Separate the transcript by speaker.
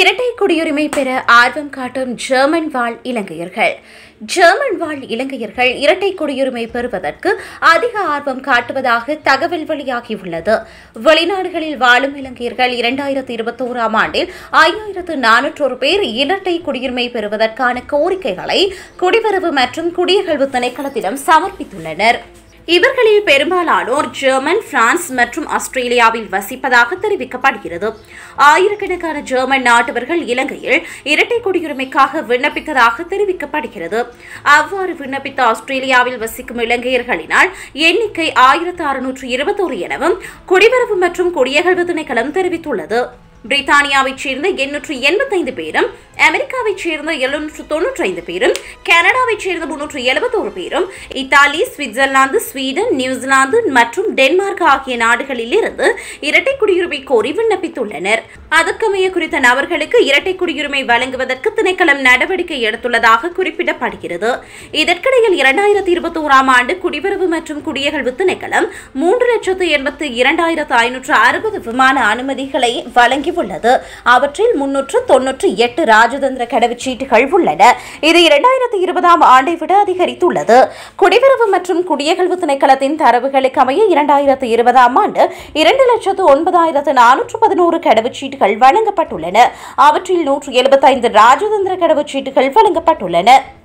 Speaker 1: இரட்டை குடியுரிமை பெற ஆர்வம் காட்டும் ஜெர்மன் வாழ் இலங்கையர்கள். ஜெர்மன் வாழ் இலங்கையர்கள் இரட்டை குடியுரிமை பெறுவதற்கு அதிக ஆர்வம் காட்டுவதாக தகவல் வெளியாகியுள்ளது. வெளிநாடுகளில் வாழும் இலங்கையர்கள் 2021ஆம் ஆண்டில் 5401 பேர் இரட்டை குடியுரிமை பெறுவதற்கான கோரிக்கைகளை குடிவரவு மற்றும் குடியகல்வு திணைக்களத்திடம் சமர்ப்பித்துள்ளனர். இவர்களில் பெரும்பாலானோர் ஜெர்மன், பிரான்ஸ் மற்றும் ஆஸ்திரேலியாவில் வசிப்பதாக தெரிவிக்கப்படுகிறது. ஆயிரக்கணக்கான ஜெர்மன் நாட்டவர்கள் இலங்கையில் இரட்டை குடியுரிமைக்காக விண்ணப்பித்ததாக தெரிவிக்கப்படுகிறது. அவ்வாறு விண்ணப்பித்த ஆஸ்திரேலியாவில் வசிக்கும் இலங்கையர்களினால் எண்ணிக்கை 1621 எனவும் குடிவரவு மற்றும் குடியகல்வு திணைக்களம் தெரிவித்துள்ளது. பிரித்தானியாவைச் சேர்ந்த 885 பேரும், அமெரிக்காவைச் சேர்ந்த 795 பேரும், கனடாவைச் சேர்ந்த 371 பேரும், இத்தாலி, சுவிட்சர்லாந்து, ஸ்வீடன், நியூசிலாந்து மற்றும் டென்மார்க் ஆகிய நாடுகளில் இருந்து இரட்டை குடியுரிமை கோரி விண்ணப்பித்துள்ளனர். அதற்கமைய குறித்த நபர்களுக்கு இரட்டை குடியுரிமை வழங்குவதற்கு திணைக்களம் நடவடிக்கை எடுத்துள்ளதாக குறிப்பிடப்படுகிறது. இதற்கிடையில் 2021ஆம் ஆண்டு குடிவரவு மற்றும் குடியகல்வு திணைக்களம் 3,82,560 விமான அனுமதிகளை வழங்கி உள்ளது. அவற்றில் 398 ராஜதந்திர கடவுச்சீட்டுகள் உள்ளன. இது 2020ஆம் ஆண்டை விட அதிகரித்துள்ளது. குடிவரவு மற்றும் குடியகல்வு திணைக்களத்தின் தரவுகளுக்கு அமைய 2020ஆம் ஆண்டு 2,09,411 கடவுச்சீட்டுகள் வழங்கப்பட்டுள்ளன. அவற்றில் 175 ராஜதந்திர கடவுச்சீட்டுகள் வழங்கப்பட்டுள்ளன.